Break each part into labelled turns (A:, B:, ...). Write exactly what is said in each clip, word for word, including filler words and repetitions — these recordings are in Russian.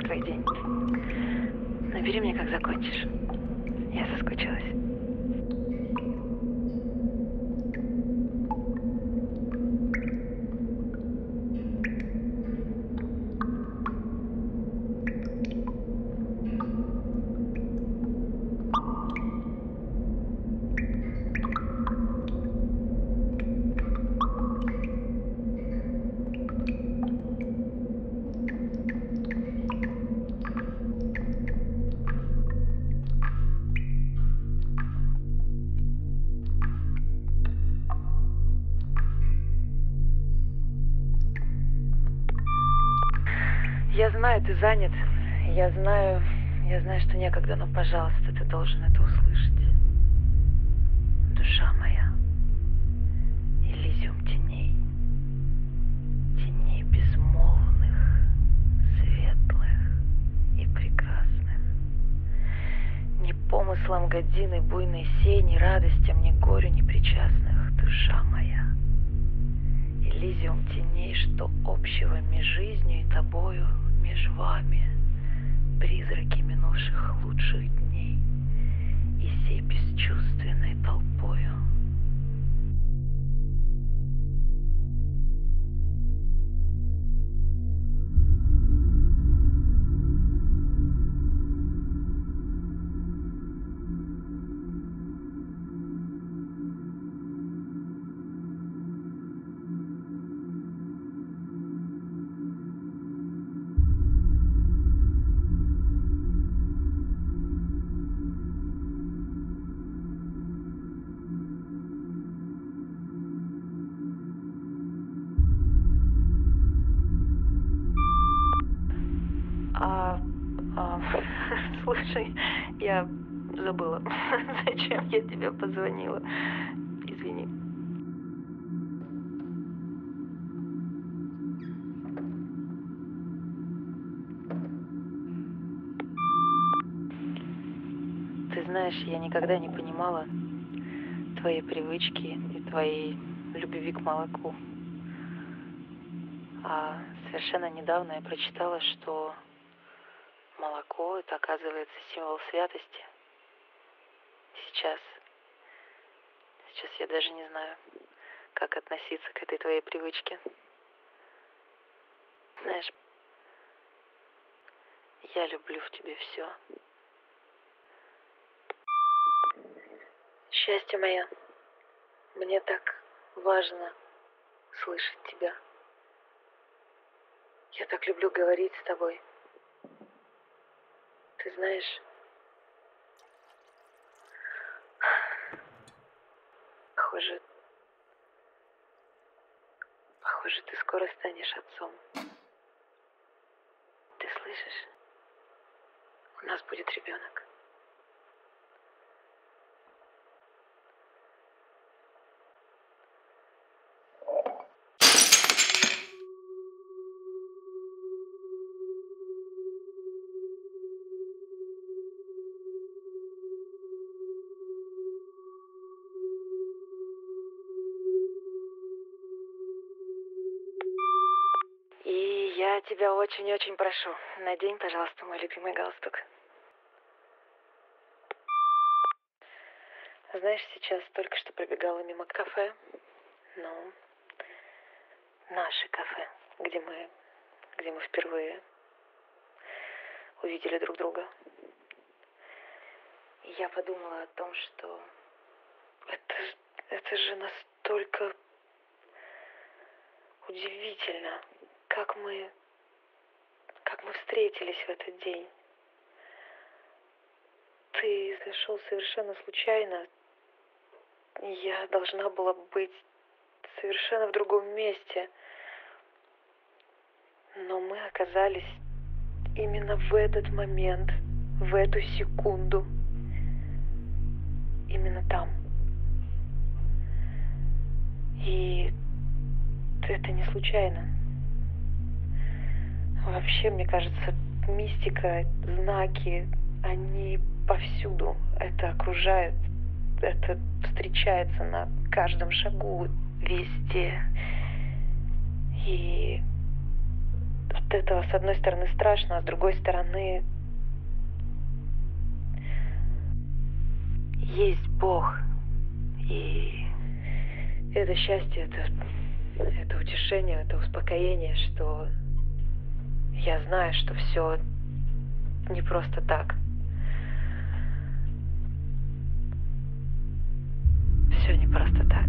A: твой день. Набери мне, как закончишь. Я соскучилась. Я знаю, ты занят. Я знаю, я знаю, что некогда, но, пожалуйста, ты должен это услышать. Душа моя, Элизиум теней, теней безмолвных, светлых и прекрасных. Ни помыслам годины буйной сей, ни радостям, ни горю непричастных, душа моя. Элизиум теней, что общего меж жизнью и тобою, меж вами, призраки минувших лучших дней и сей бесчувственной толпою. А, а, слушай, я забыла, зачем я тебе позвонила. Извини. Ты знаешь, я никогда не понимала твои привычки и твоей любви к молоку. А совершенно недавно я прочитала, что молоко — это, оказывается, символ святости. Сейчас, сейчас я даже не знаю, как относиться к этой твоей привычке. Знаешь, я люблю в тебе все. Счастье мое, мне так важно слышать тебя. Я так люблю говорить с тобой. Ты знаешь, похоже, похоже, ты скоро станешь отцом. Ты слышишь? У нас будет ребенок. И я тебя очень-очень прошу, надень, пожалуйста, мой любимый галстук. Знаешь, сейчас только что пробегала мимо кафе. Ну, наше кафе, где мы, где мы впервые увидели друг друга. И я подумала о том, что это, это же настолько удивительно, как мы, как мы встретились в этот день. Ты зашел совершенно случайно. Я должна была быть совершенно в другом месте. Но мы оказались именно в этот момент, в эту секунду. Именно там. И это не случайно. Вообще, мне кажется, мистика, знаки, они повсюду. Это окружает, это встречается на каждом шагу, везде. И от этого, с одной стороны, страшно, а с другой стороны, есть Бог. И это счастье, это, это утешение, это успокоение, что я знаю, что все не просто так. Все не просто так.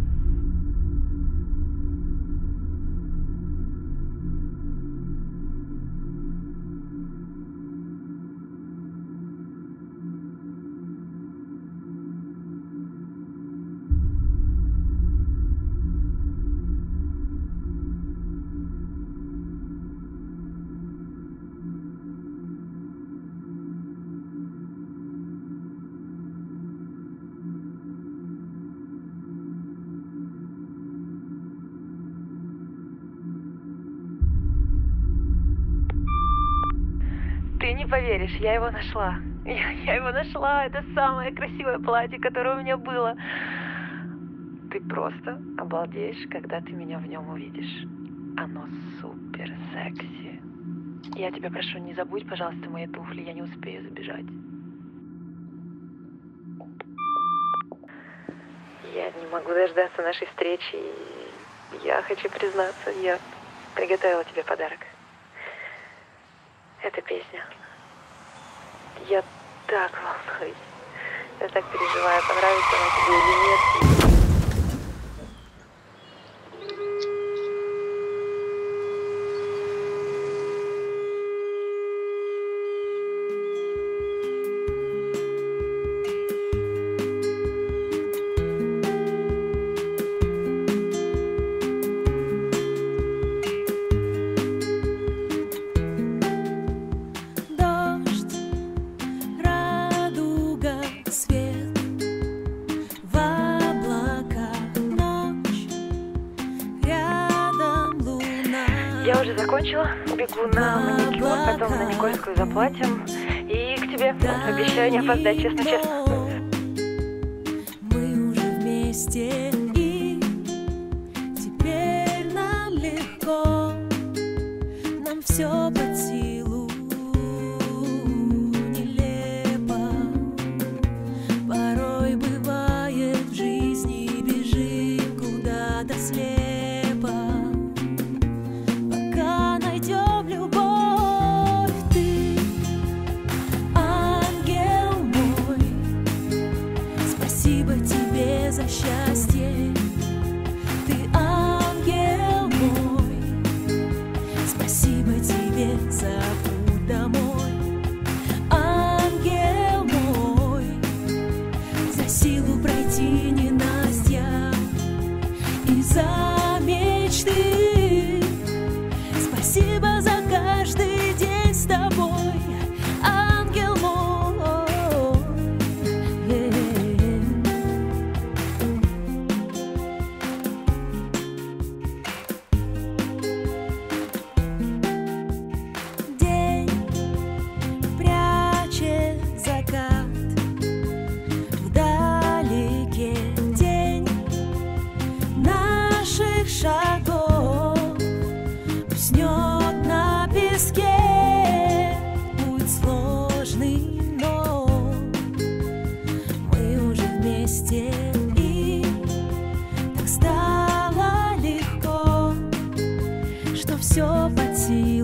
A: Ты не поверишь, я его нашла. Я, я его нашла. Это самое красивое платье, которое у меня было. Ты просто обалдеешь, когда ты меня в нем увидишь. Оно супер секси. Я тебя прошу, не забудь, пожалуйста, мои туфли. Я не успею забежать. Я не могу дождаться нашей встречи. И я хочу признаться, я приготовила тебе подарок. Эта песня. Я так волнуюсь. Я так переживаю, понравится она тебе или нет. Я уже закончила, бегу на маникюр, потом на Никольскую за платьем. И к тебе обещаю не опоздать, честно-честно.
B: Мы уже вместе, и теперь нам легко, нам все под силу. Нелепо порой бывает в жизни, бежим куда-то слепо. Спасибо тебе за счастье, ты ангел мой. Спасибо тебе за путь домой, ангел мой. За силу пройти ненастья и за мечты. Спасибо за каждый день с тобой, ангел мой. Шагов уснет на песке, путь сложный, но мы уже вместе, и так стало легко, что все под силу.